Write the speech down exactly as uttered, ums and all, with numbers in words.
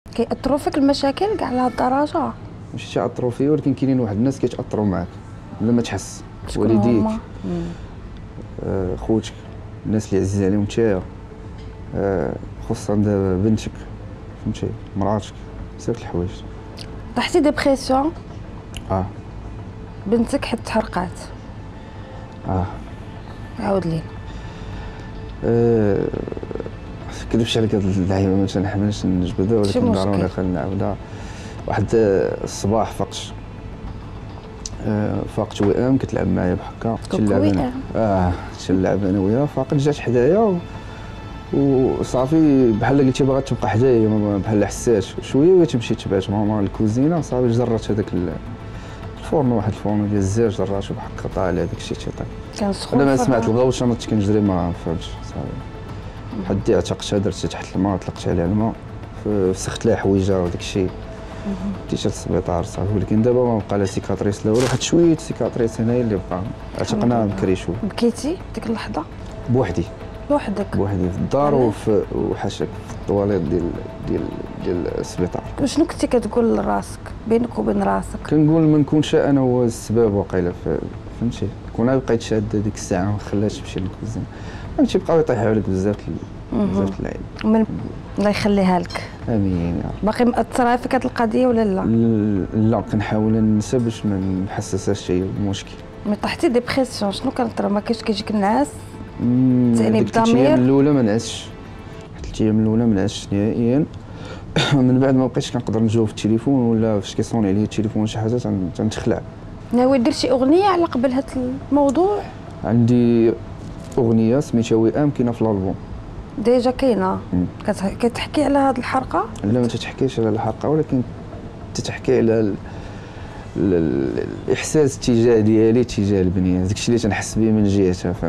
كيأثروا فيك المشاكل كاع لهاد الدرجه؟ ماشي تاثروا فيا، ولكن كاينين واحد الناس كيتاثروا معاك بلا ما تحس. شكون والديك، هما؟ آه خوتك، الناس اللي عزيز عليهم نتايا، آه خصوصا دابا بنتك، فهمتي، مراتك، بزاف د الحوايج. طحتي ديبرسيون؟ اه بنتك حيت تحرقات. اه عاود لينا. أه كذبش عليك، هاد اللعيبه ما تنحملش نجبدها، ولكن ضروري خلينا نعاودها. واحد الصباح فقت، أه فاقت وئام كتلعب معايا بحكا، تنلعب انا اه تنلعب انا وياها، فاقت جات حدايا وصافي بحال قلتي باغا تبقى حدايا، بحال حسات شويه وهي تمشي تبعت ماما للكوزينه، صافي جرات هذاك الفورن، واحد الفورن ديال الزاج جراتو بحكا طالع داك الشيء تيطيح. كان سخون. انا ما سمعت الغوشه، نضت كنجري ما فهمتش صافي. حدي عتقتها درتها تحت الماء، طلقت عليها الماء، فسخت لها حويجها وداك الشيء، مشيت للسبيطار صافي. ولكن دابا ما بقى لا سيكاتريس لا والو، واحد شويه سيكاتريس هنايا اللي بقى، عتقنا بكري شويه. بكيتي ديك اللحظه؟ بوحدي بوحدك؟ بوحدي في الدار وفي وحاشاك في الطواليط ديال ديال ديال السبيطار. وشنو كنتي كتقول لراسك بينك وبين راسك؟ كنقول ما نكونش انا هو السبب واقيلا، فهمتي، كون بقيت شاده ديك الساعه ما خلاتش تمشي للكوزين، فهمتي، بقاو يطيحوا عليك بزاف بزاف د اللعيبه. من الله يخليها لك. امين يا رب. باقي مأثره فيك هاد القضيه ولا لا؟ لا كنحاول ننسى باش ما نحسسهاش شي مشكل. مي طحتي ديبرسيون شنو كنطرا؟ ما كاينش كيجيك النعاس؟ تاني الضمير. الايام الاولى ما نعسش، ثلاث ايام الاولى ما نعسش نهائيا. من بعد ما بقيتش كنقدر نجاوب في التليفون، ولا فاش كيصوني عليا التليفون شي حاجه تنتخلع. ناوي دير شي اغنيه على قبل هاد الموضوع؟ عندي اغنيه سميتها وئام كاينه في الالبوم ديجا كاينه. كتحكي على هاد الحرقه؟ لا ما تتحكيش على الحرقه، ولكن تتحكي على الاحساس التجاه ديالي تجاه البنيه، داكشي اللي تنحس به من جهتها.